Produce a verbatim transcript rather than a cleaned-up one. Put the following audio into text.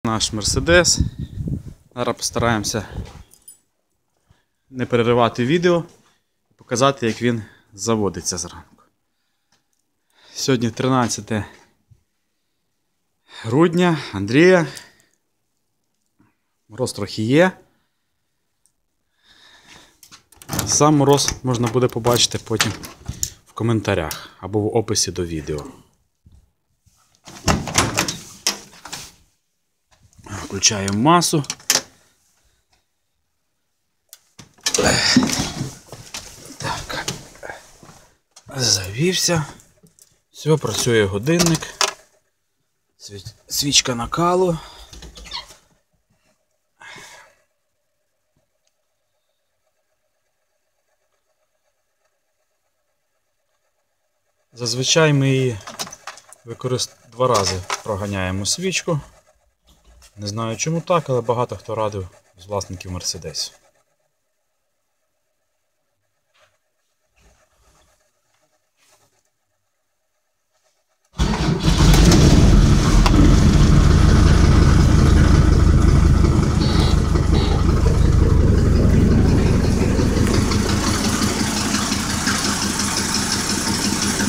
Наш Мерседес. Зараз постараємося не переривати відео і показати, як він заводиться зранку. Сьогодні тринадцяте грудня, Андрія. Мороз трохи є. Сам мороз можна буде побачити потім в коментарях або в описі до відео. Включаємо масу. Так. Завівся. Все, працює годинник. Свічка накалу. Зазвичай ми її використовуємо два рази проганяємо свічку. Не знаю чому так, але багато хто радив з власників Мерседесів.